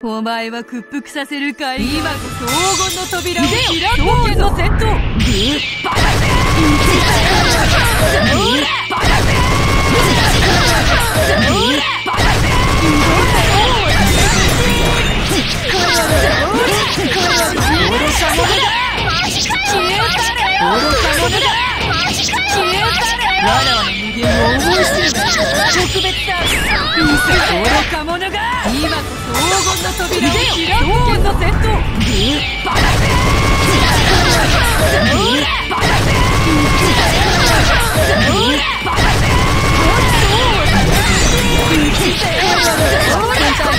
お前は屈服させるかい。今こそ黄金の扉を開こう。剣の戦闘。バカせバカせバカせ。わらわの無限を思い知る特別だ。愚か者が今こそ黄金の扉を開こう。剣の戦闘。バカせバカせバカせ。